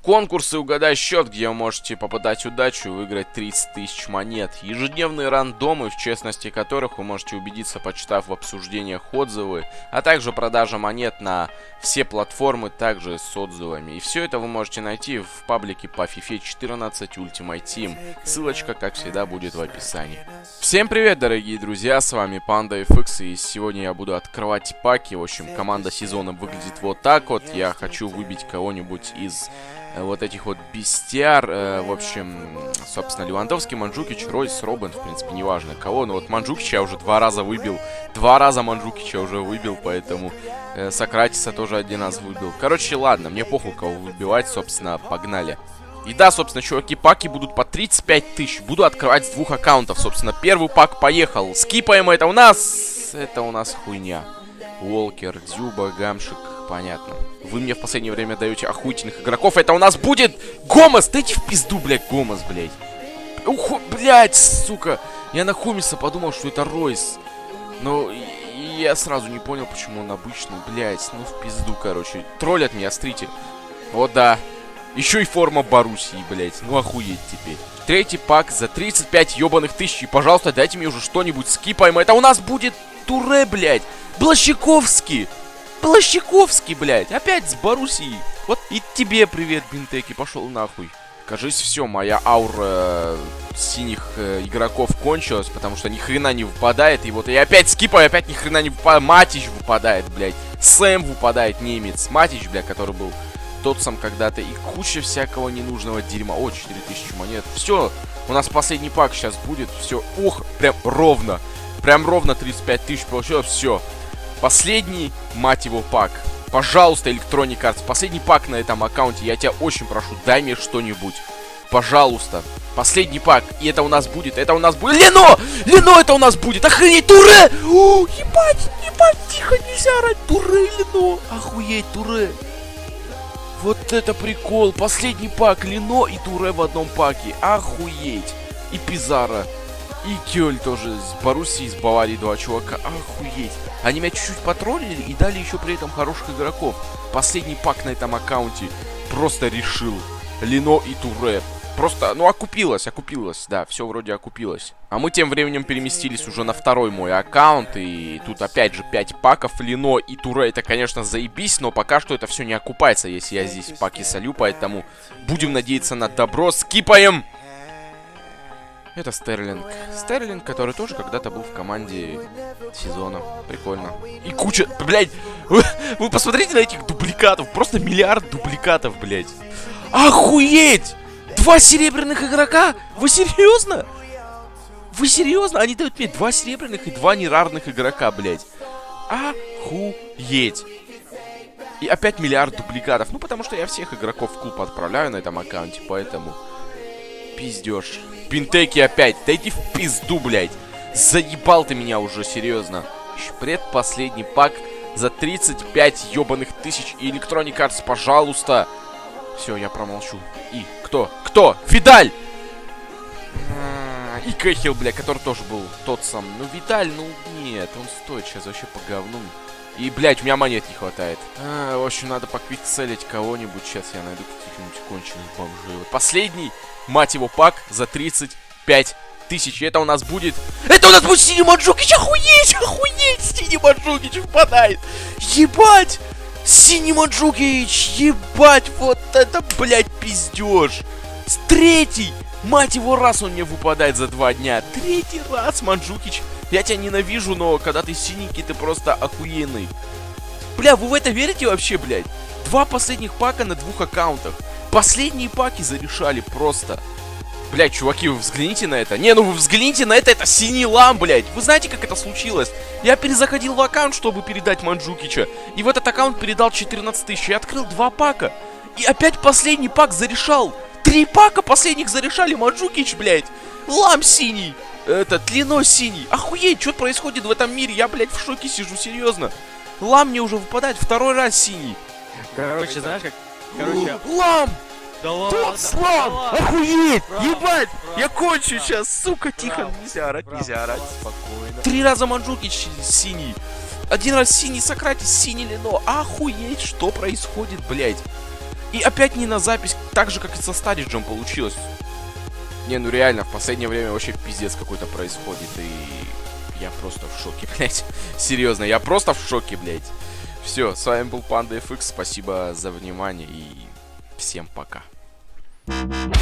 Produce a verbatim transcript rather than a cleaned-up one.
Конкурсы «Угадай счет», где вы можете попытать удачу и выиграть тридцать тысяч монет. Ежедневные рандомы, в честности которых вы можете убедиться, почитав в обсуждениях отзывы, а также продажа монет на все платформы, также с отзывами. И все это вы можете найти в паблике по фифе четырнадцать Ultimate Team. Ссылочка, как всегда, будет в описании. Всем привет, дорогие друзья, с вами PandaFX, и сегодня я буду открывать паки. В общем, команда сезона выглядит вот так вот. Я хочу выбить кого-нибудь из вот этих вот бестиар, э, в общем, собственно, Левандовский, Манджукич, Ройс, Робин, в принципе, неважно кого, но вот Манджукича я уже два раза выбил, два раза Манджукича уже выбил, поэтому э, Сократиса тоже один раз выбил. Короче, ладно, мне похуй кого выбивать, собственно, погнали. И да, собственно, чуваки, паки будут по тридцать пять тысяч, буду открывать с двух аккаунтов, собственно, первый пак поехал, скипаем, это у нас, это у нас хуйня. Уолкер, Дзюба, Гамшик, понятно. Вы мне в последнее время даете охуительных игроков. Это у нас будет Гомес. Дайте в пизду, блядь, Гомес, блядь. Уху, блядь, сука. Я на Хомиса подумал, что это Ройс. Но я сразу не понял, почему он обычный, блядь. Ну в пизду, короче. Троллят меня, смотрите. Вот да. Еще и форма Боруссии, блядь. Ну охуеть теперь. Третий пак за тридцать пять ебаных тысяч. И, пожалуйста, дайте мне уже что-нибудь скипаем. Это у нас будет Туре, блядь. Блащиковский. Блащиковский, блядь. Опять с Боруссией. Вот и тебе привет, Бинтеки. Пошел нахуй. Кажись, все, моя аура э, синих э, игроков кончилась, потому что ни хрена не выпадает. И вот я опять скипаю, опять ни хрена не выпадает. Матич выпадает, блядь. Сэм выпадает, немец. Матич, блядь, который был тот сам когда-то. И куча всякого ненужного дерьма. О, четыре тысячи монет. Все, у нас последний пак сейчас будет. Все, ох, прям ровно. Прям ровно тридцать пять тысяч получилось. Все. Последний, мать его, пак. Пожалуйста, Electronic Arts, последний пак на этом аккаунте. Я тебя очень прошу, дай мне что-нибудь. Пожалуйста. Последний пак. И это у нас будет. Это у нас будет. Лено! Лено это у нас будет. Охренеть, Туре! О, ебать, ебать, тихо, нельзя орать. Туре, Лено. Охуеть, Туре. Вот это прикол. Последний пак. Лено и Туре в одном паке. Охуеть. И Пизарро. И Кёль тоже с Боруссией, с Баварией два чувака. Охуеть. Они меня чуть-чуть потроллили и дали еще при этом хороших игроков. Последний пак на этом аккаунте просто решил. Лено и Туре. Просто, ну, окупилось, окупилось. Да, все вроде окупилось. А мы тем временем переместились уже на второй мой аккаунт. И тут опять же пять паков. Лено и Туре, это, конечно, заебись. Но пока что это все не окупается, если я здесь паки солю. Поэтому будем надеяться на добро. Скипаем! Это Стерлинг. Стерлинг, который тоже когда-то был в команде сезона. Прикольно. И куча... Блядь! Вы, вы посмотрите на этих дубликатов. Просто миллиард дубликатов, блядь. Охуеть! Два серебряных игрока? Вы серьезно? Вы серьезно? Они дают мне два серебряных и два нерарных игрока, блядь. Охуеть! И опять миллиард дубликатов. Ну, потому что я всех игроков в клуб отправляю на этом аккаунте, поэтому... Пиздеж. Бинтеки опять. Дайте в пизду, блядь. Заебал ты меня уже, серьезно. Предпоследний пак за тридцать пять ебаных тысяч. И Electronic Arts, пожалуйста. Все, я промолчу. И кто? Кто? Видаль! И Кэхилл, блядь, который тоже был тот сам. Ну, Видаль, ну нет, он стоит сейчас вообще по говну. И, блядь, у меня монет не хватает. А, в общем, надо поквикселить кого-нибудь. Сейчас я найду каких-нибудь конченых бомжей. Вот последний, мать его, пак за тридцать пять тысяч. Это у нас будет... Это у нас будет Синий Манджукич! Охуеть! Охуеть! Синий Манджукич выпадает! Ебать! Синий Манджукич! Ебать! Вот это, блядь, пиздеж! С третий! Мать его, раз он мне выпадает за два дня. Третий раз, Манджукич. Я тебя ненавижу, но когда ты синенький, ты просто охуенный. Бля, вы в это верите вообще, блядь? Два последних пака на двух аккаунтах. Последние паки зарешали просто. Блядь, чуваки, вы взгляните на это. Не, ну вы взгляните на это, это синий лам, блядь. Вы знаете, как это случилось? Я перезаходил в аккаунт, чтобы передать Манджукича. И в этот аккаунт передал четырнадцать тысяч. Я открыл два пака. И опять последний пак зарешал. Три пака последних зарешали. Манджукич, блядь. Лам синий. Этот, Лено синий. Охуеть, что происходит в этом мире? Я, блядь, в шоке сижу, серьезно. Лам мне уже выпадает второй раз синий. Короче, знаешь как... Короче... Лам! Да ладно, Тот да слам! ладно. Охуеть! Браво, Ебать! браво, Я кончу браво, сейчас, сука, тихо. браво, Нельзя орать, браво, нельзя орать. спокойно. Три раза Манджукич синий. Один раз синий Сократис, синий Лено. Охуеть, что происходит, блядь? И опять не на запись, так же, как и со Стариджем получилось. Не, ну реально, в последнее время вообще пиздец какой-то происходит. И я просто в шоке, блядь. Серьезно, я просто в шоке, блядь. Все, с вами был Панда эф икс. Спасибо за внимание и всем пока.